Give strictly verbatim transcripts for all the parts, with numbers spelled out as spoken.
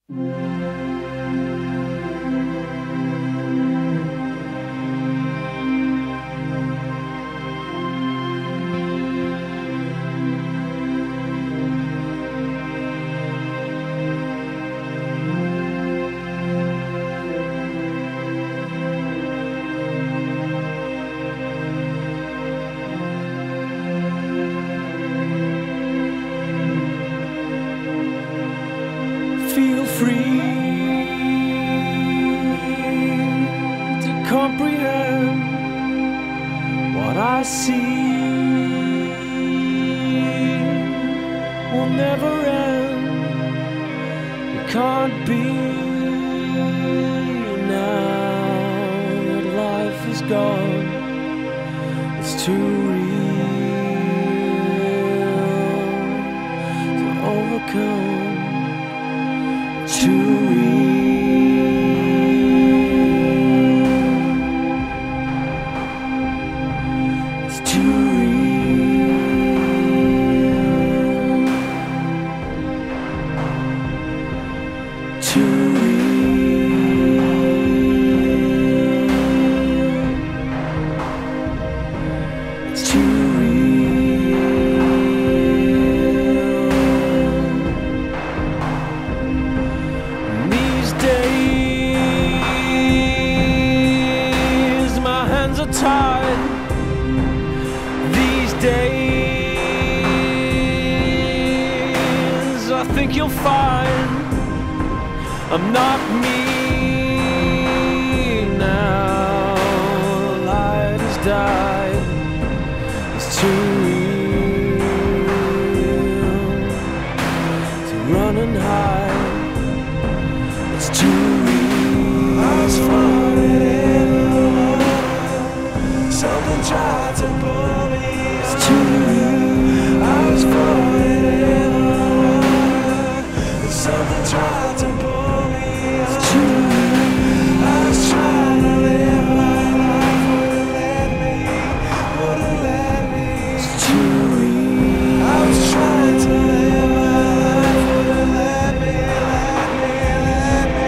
Feel free to comprehend what I see will never end. It can't be now that life is gone. It's too real to overcome. Too real. It's too real. Too real. It's too tired these days. I think you'll find I'm not me now. Light has died. It's too real to run and hide. It's too real. I was falling. Something tried to pull me. It's too real. I was falling in love. Something tried to pull me. It's too real. I was trying to live my life. Wouldn't let me. Wouldn't let me. It's too real. I was trying to live my life. Wouldn't let me. Let me. Let me.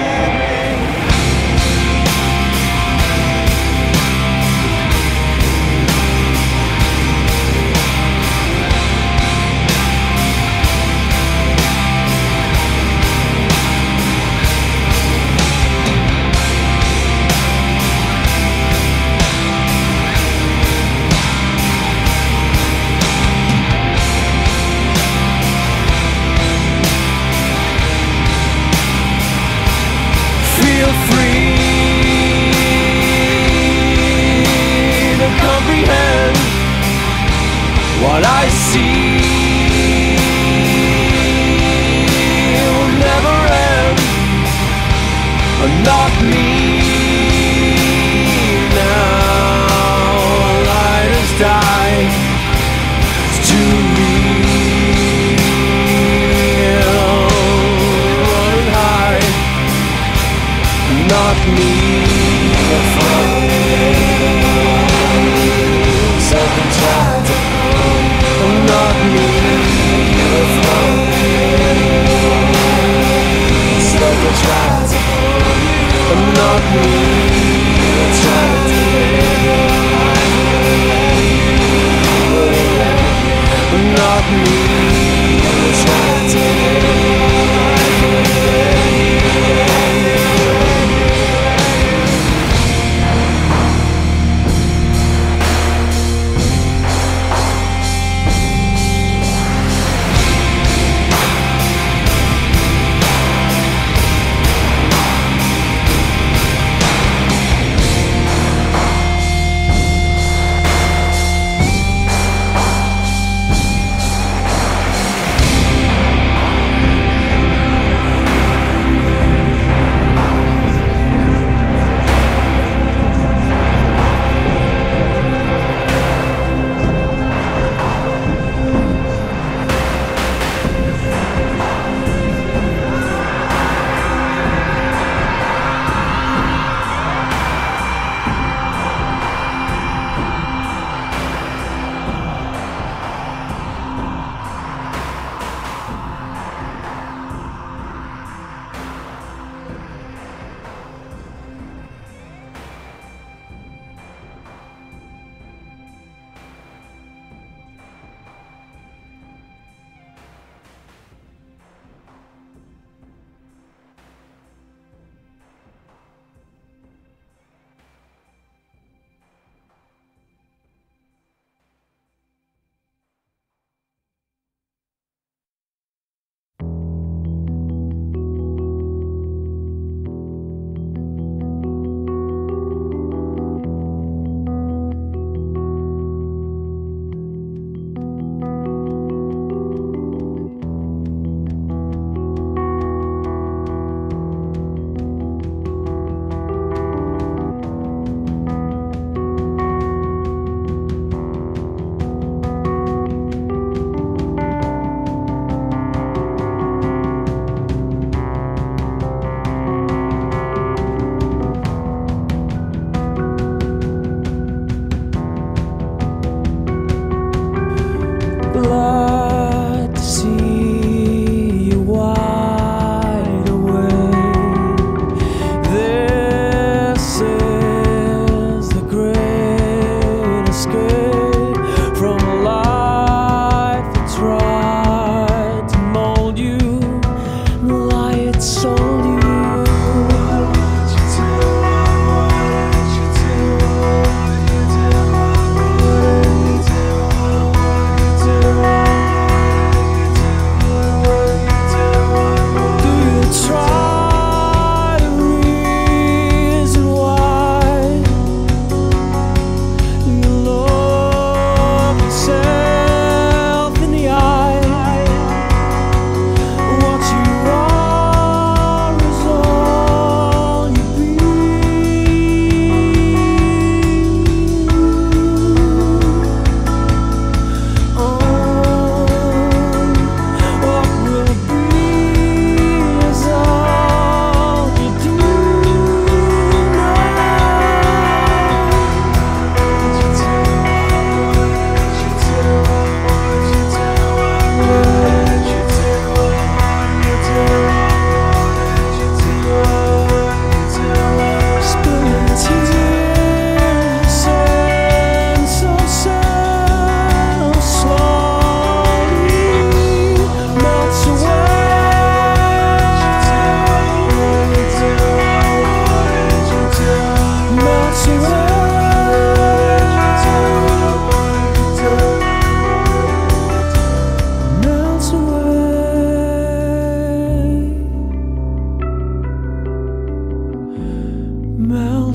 Feel free to comprehend what I see will never end. Not me now. Light has died. It's too real. Run and hide. Not me. Something tried to pull me. Not me. Something tried to pull me. Not me. Tried to live life. Not me. Tried to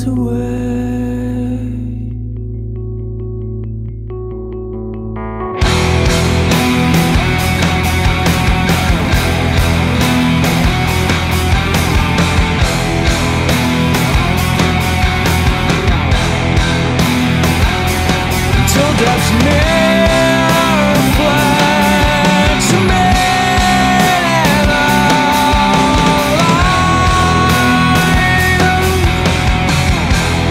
slipped away. Until death's near reflects a man alive.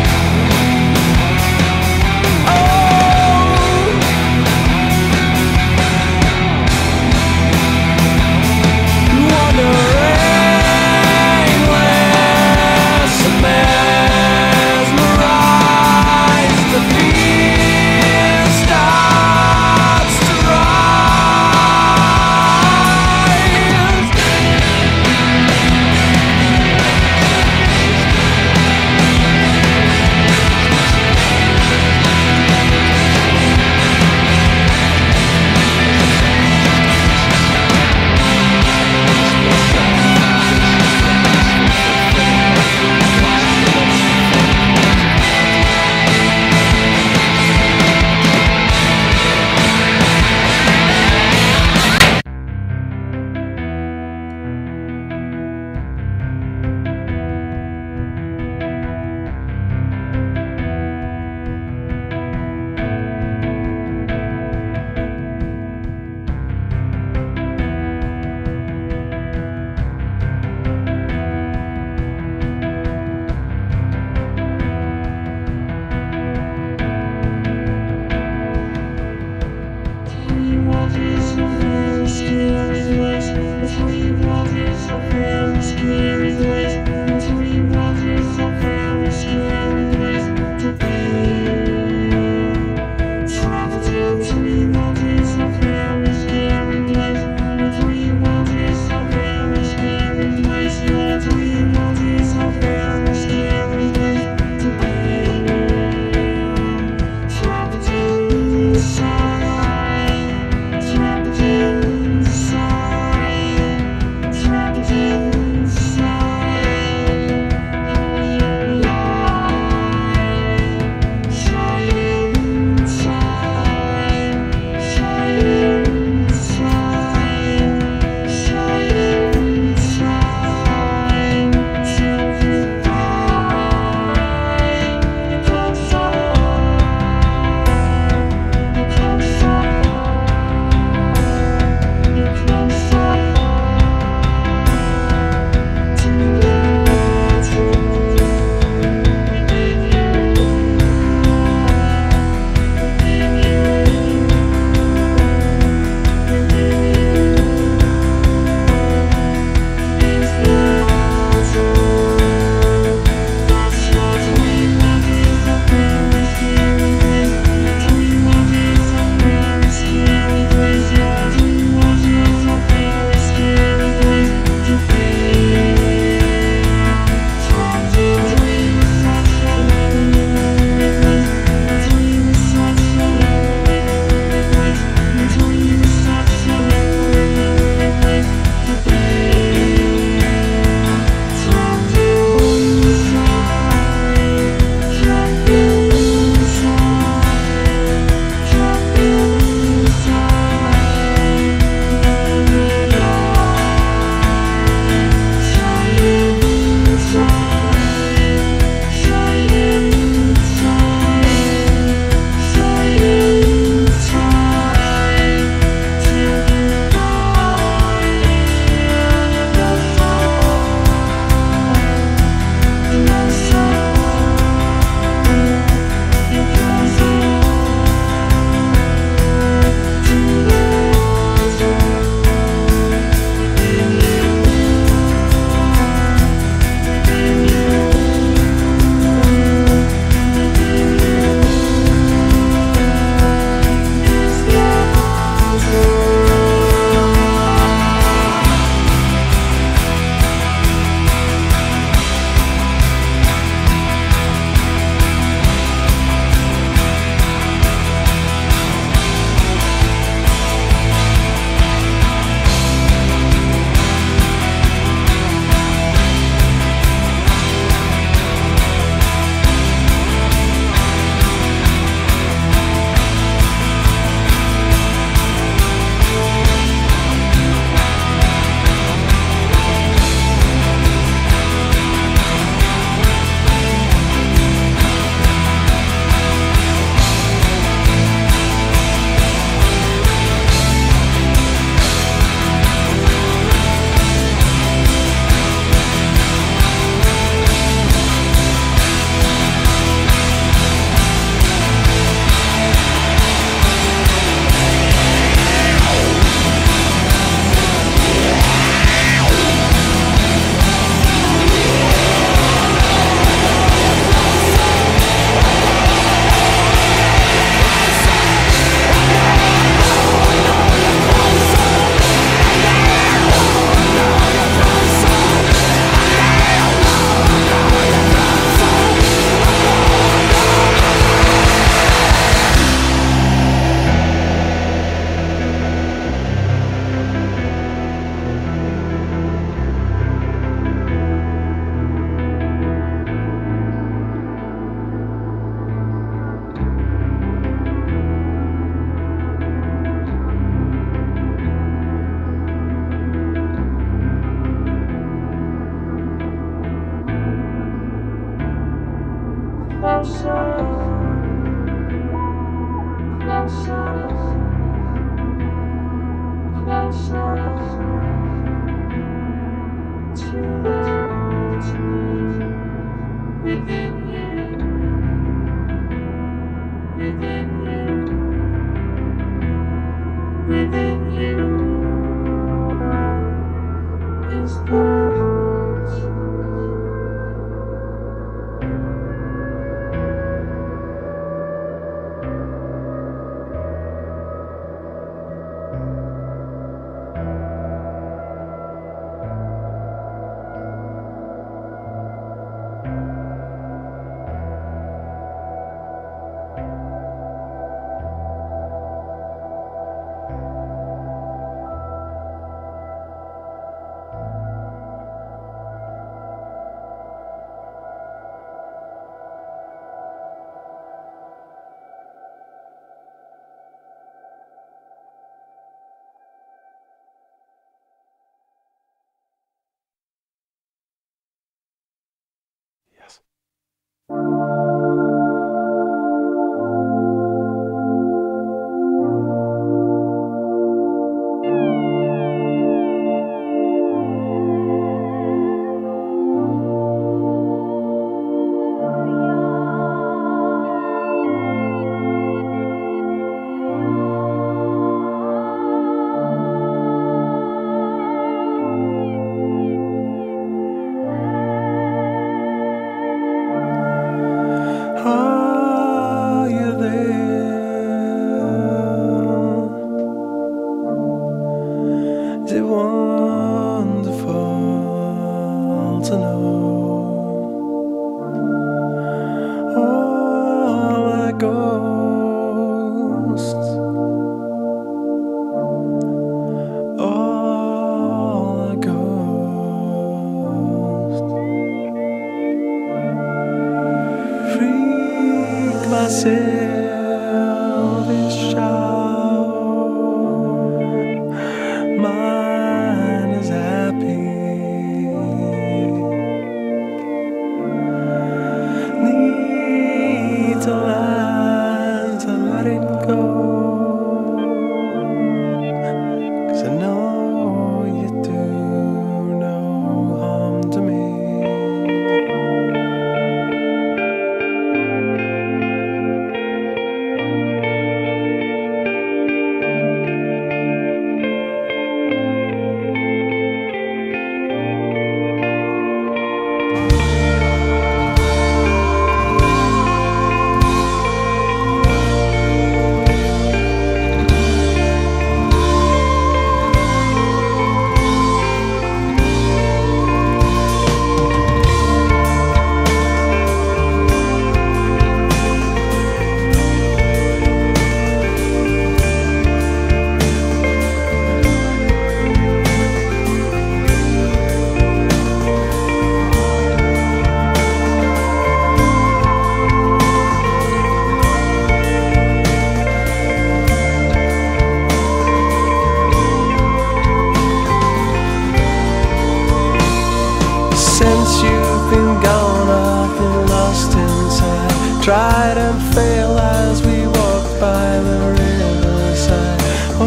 Tried and failed as we walked by the riverside.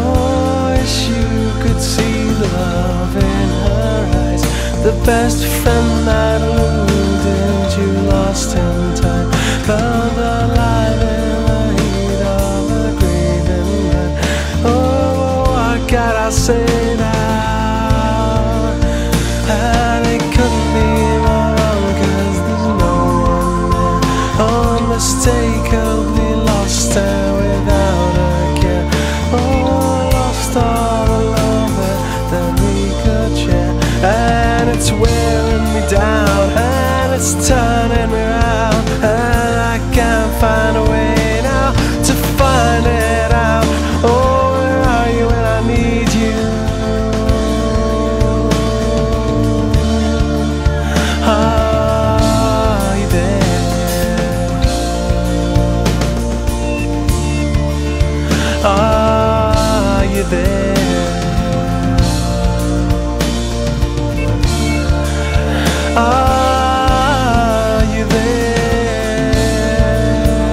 Oh, wish you could see the love in her eyes. The best friend that eluded you lost in time, found alive in the heat of a grieving night. Oh, what can I say now? And it couldn't be more wrong, 'cause there's no one there. Oh, unmistakably lost her without a care. Oh, lost all the love that, that we could share. And it's wearing me down, and it's turning me round, and I can't find a way now to find it out. Oh, where are you when I need you? Are you there? Are you there? Are you there?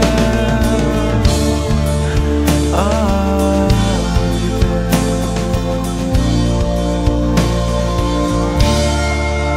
Are you there?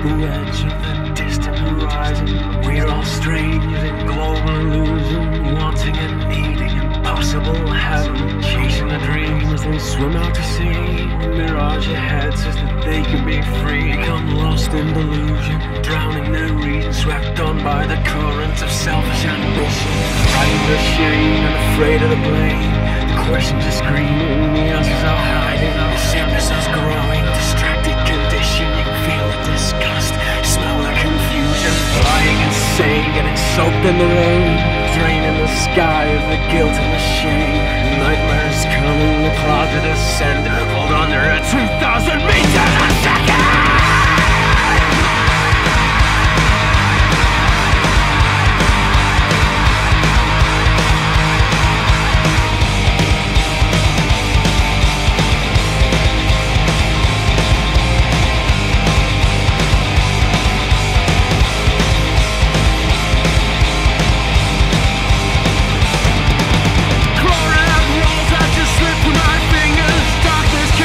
the edge of the distant horizon. We're all strangers in global illusion, wanting and needing impossible heaven, chasing a dream as they swim out to sea. The mirage ahead says that they can be free, become lost in delusion, drowning their reason, swept on by the current of selfish ambition, frightened of shame and afraid of the blame. The questions are screaming, the answers are hiding, the sickness is growing, distracted condition. You can feel the disgust, smell the confusion, lying insane, getting soaked in the rain, draining the sky of the guilt and the shame. Nightmares coming, the clouds that ascend, hold under a two thousand meters a second. Darkness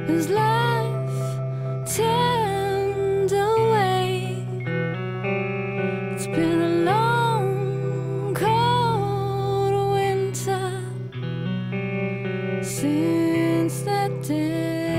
as life turned away. It's been a long, cold winter since that day.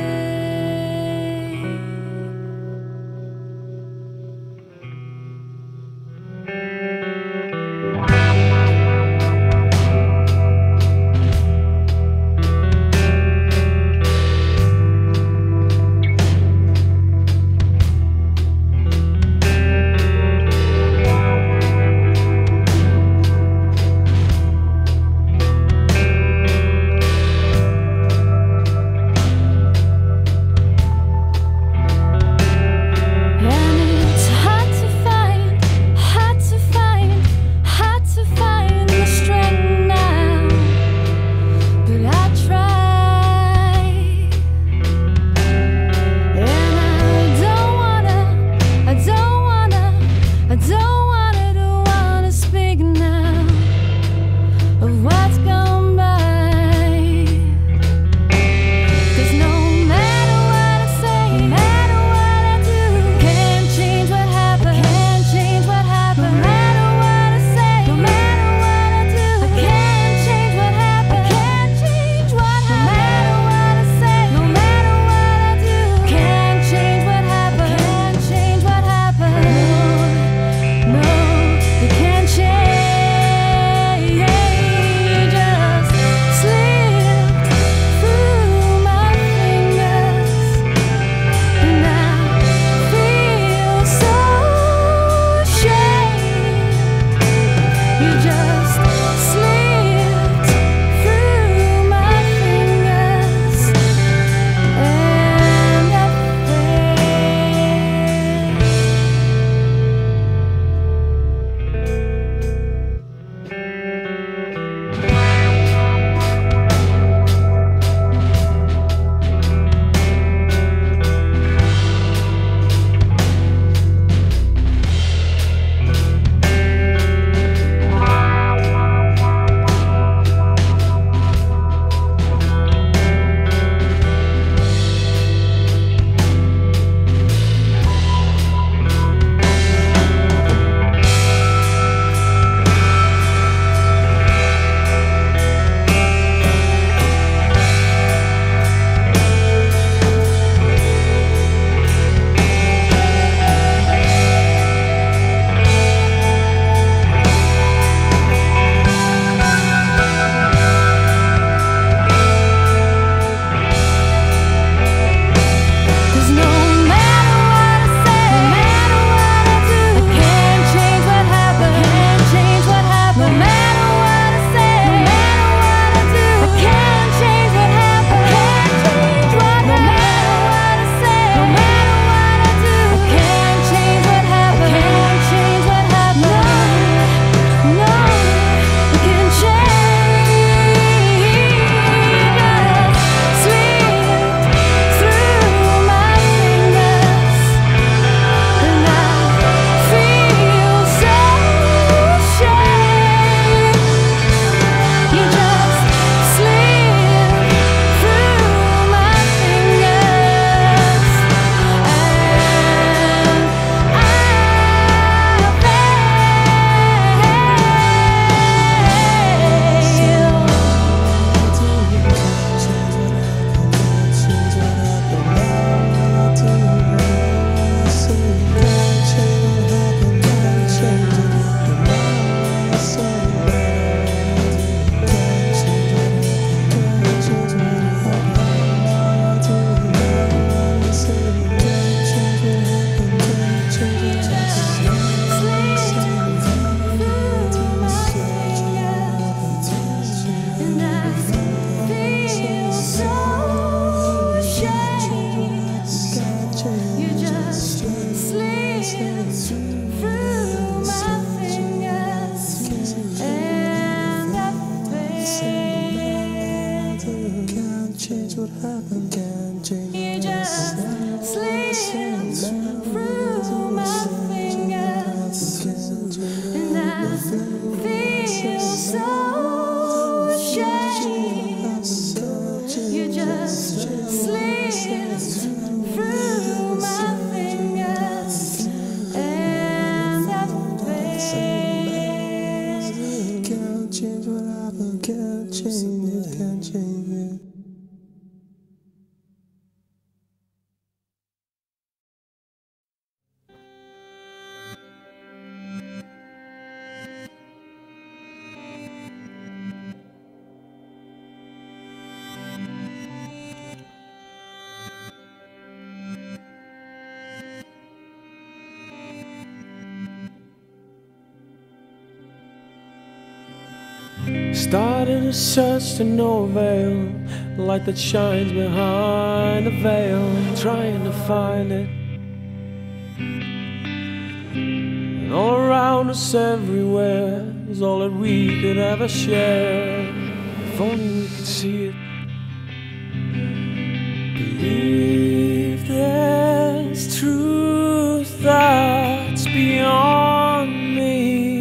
You just slip through my fingers, and I feel so ashamed. You just slip Started a search to no avail, light that shines behind a veil, trying to find it. And all around us everywhere is all that we could ever share. If only we could see it. Believe there's truth that's beyond me.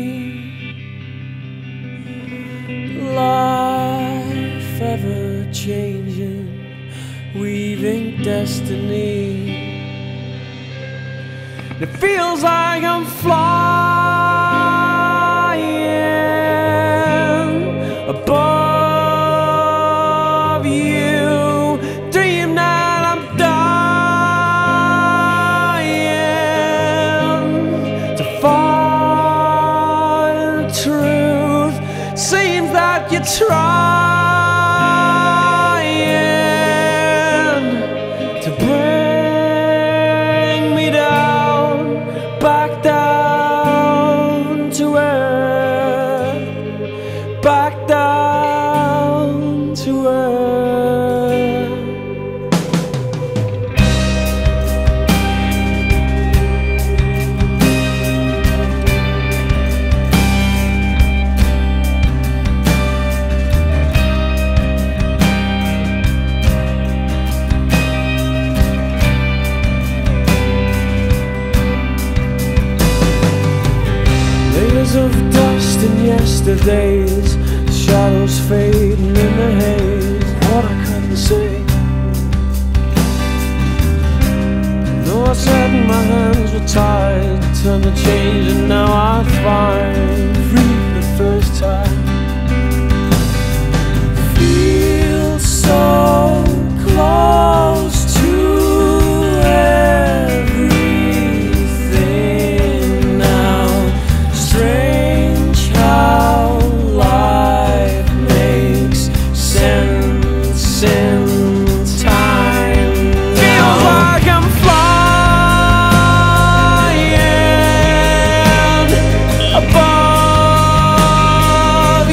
Life ever changing, weaving destiny. It feels like I'm flying above you. Dream that I'm dying to find truth. Seems that you're trying to bring me down, back down to earth, back down to earth. Of dust in yesterdays, shadows fading in the haze. What I couldn't say. No, I said my hands were tied, turned to change, and now I find free for the first time. Feel so close to everything now. Strange how life makes sense in time. Feels like I'm flying above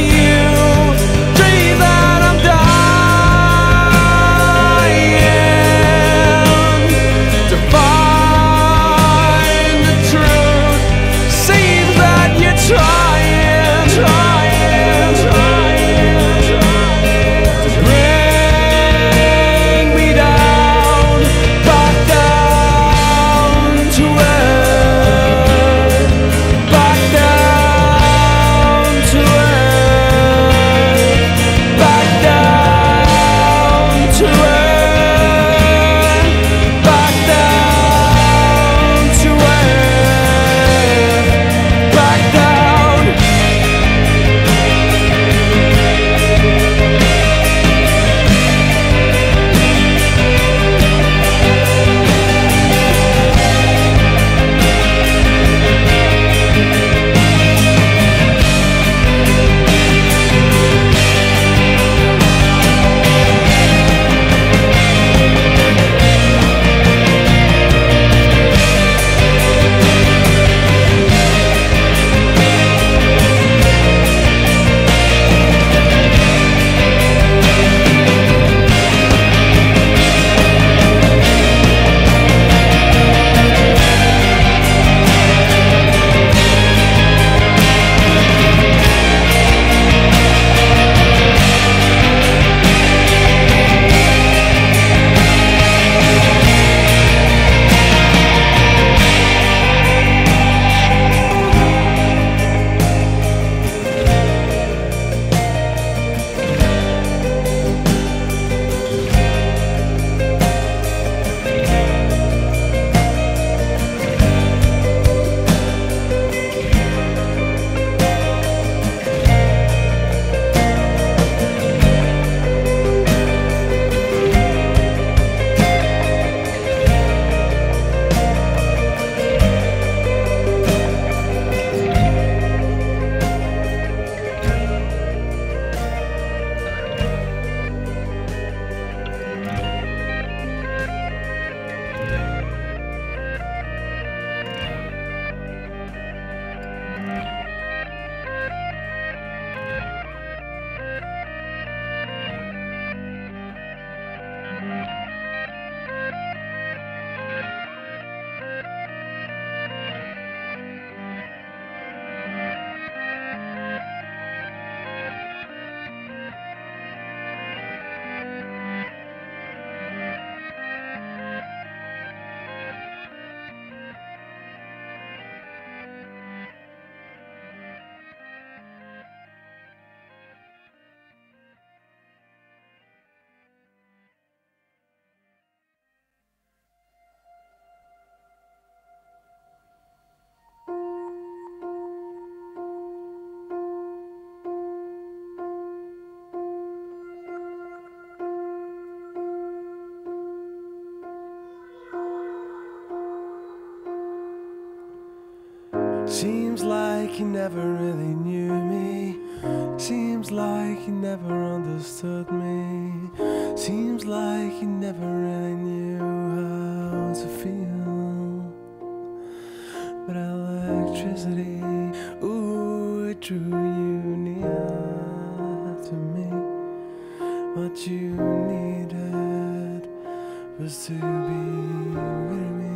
Seems like you never really knew me. Seems like you never understood me. Seems like you never really knew how to feel. But electricity, ooh, it drew you near to me. What you needed was to be with me.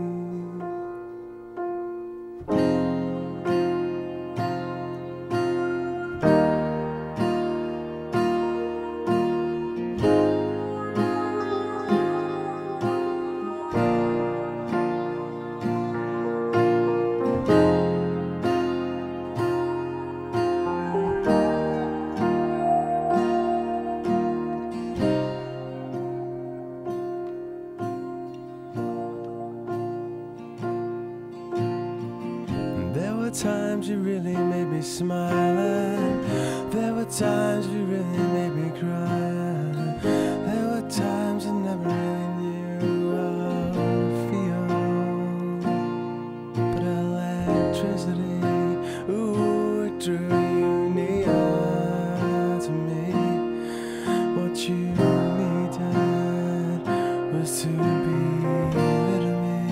Times you really made me smile, and there were times you really made me cry. There were times I never really knew how to feel. But electricity, ooh, it drew you near to me. What you needed was to be with me,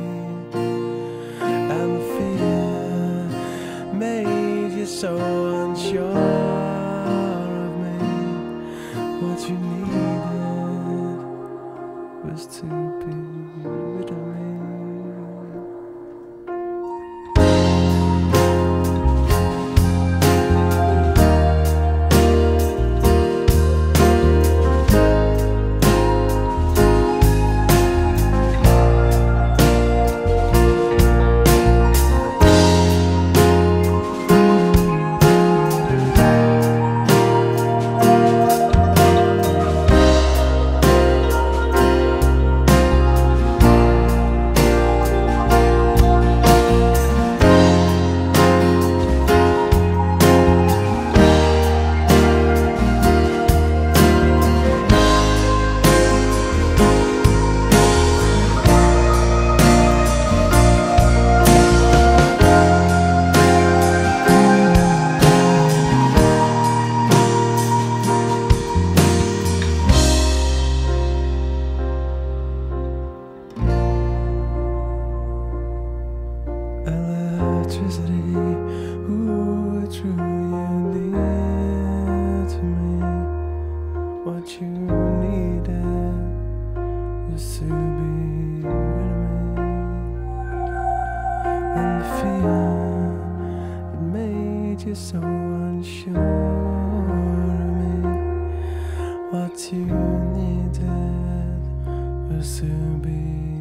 and the fear made you so unsure of me. What you needed was to be with me. Electricity, ooh, it drew you near to me. What you needed was to be with me, and the fear, it made you so unsure of me. What you needed was to be